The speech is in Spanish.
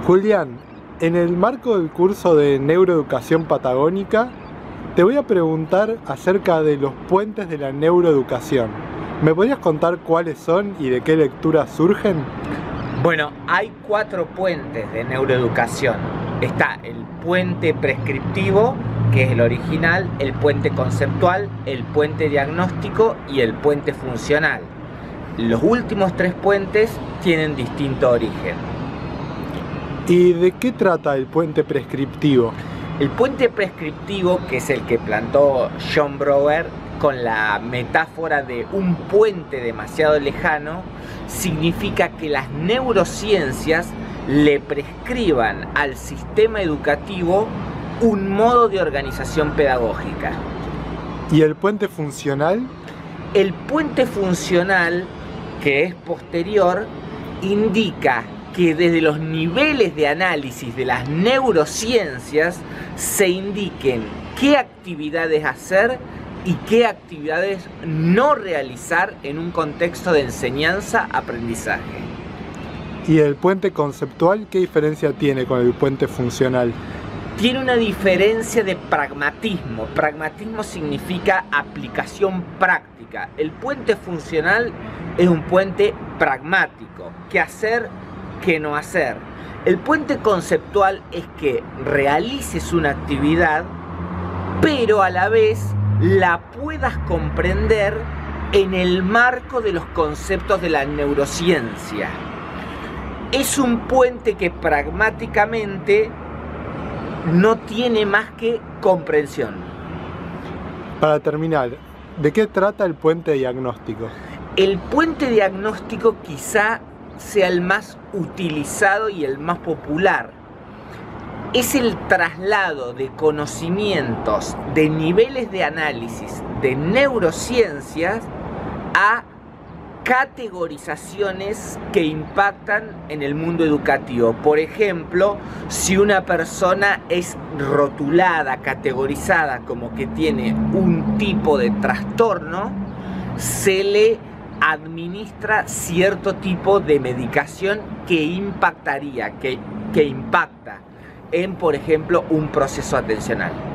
Julián, en el marco del curso de Neuroeducación Patagónica, te voy a preguntar acerca de los puentes de la neuroeducación. ¿Me podrías contar cuáles son y de qué lecturas surgen? Bueno, hay 4 puentes de neuroeducación. Está el puente prescriptivo, que es el original, el puente conceptual, el puente diagnóstico y el puente funcional. Los últimos 3 puentes tienen distinto origen. ¿Y de qué trata el puente prescriptivo? El puente prescriptivo, que es el que plantó John Brower con la metáfora de un puente demasiado lejano, significa que las neurociencias le prescriban al sistema educativo un modo de organización pedagógica. ¿Y el puente funcional? El puente funcional, que es posterior, indica que desde los niveles de análisis de las neurociencias se indiquen qué actividades hacer y qué actividades no realizar en un contexto de enseñanza-aprendizaje. ¿Y el puente conceptual qué diferencia tiene con el puente funcional? Tiene una diferencia de pragmatismo. Pragmatismo significa aplicación práctica. El puente funcional es un puente pragmático. ¿Qué hacer? ¿Qué no hacer? El puente conceptual es que realices una actividad, pero a la vez la puedas comprender en el marco de los conceptos de la neurociencia. Es un puente que pragmáticamente no tiene más que comprensión. Para terminar, ¿de qué trata el puente diagnóstico? El puente diagnóstico quizá sea el más utilizado y el más popular. Es el traslado de conocimientos de niveles de análisis de neurociencias a categorizaciones que impactan en el mundo educativo. Por ejemplo, si una persona es rotulada, categorizada como que tiene un tipo de trastorno, se le administra cierto tipo de medicación que impactaría, que impacta en, por ejemplo, un proceso atencional.